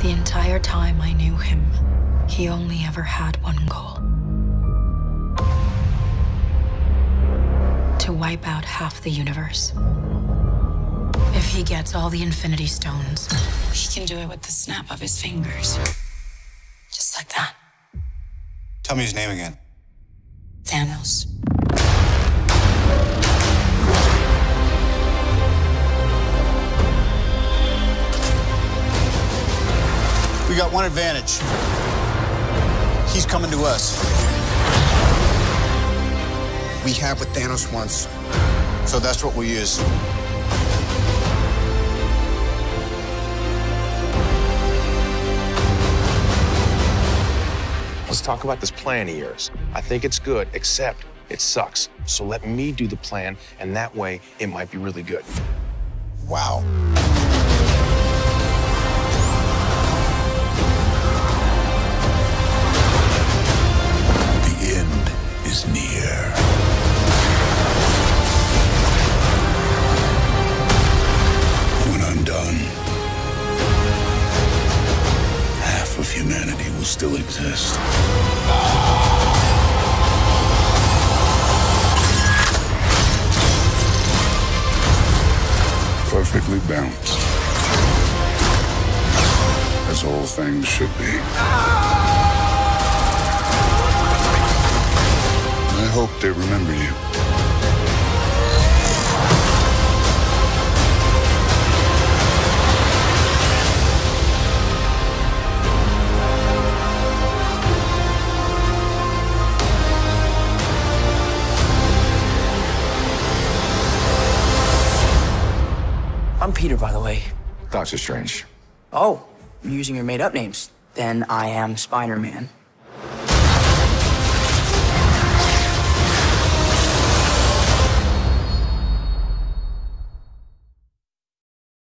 The entire time I knew him, he only ever had one goal. To wipe out half the universe. If he gets all the Infinity Stones, he can do it with the snap of his fingers. Just like that. Tell me his name again. Thanos. We got one advantage. He's coming to us. We have what Thanos wants. So that's what we use. Let's talk about this plan of yours. I think it's good, except it sucks. So let me do the plan, and that way it might be really good. Wow. The end is near. When I'm done, half of humanity will still exist. Perfectly balanced. As all things should be. I hope they remember you. I'm Peter, by the way. Doctor Strange. Oh, you're using your made-up names. Then I am Spider-Man.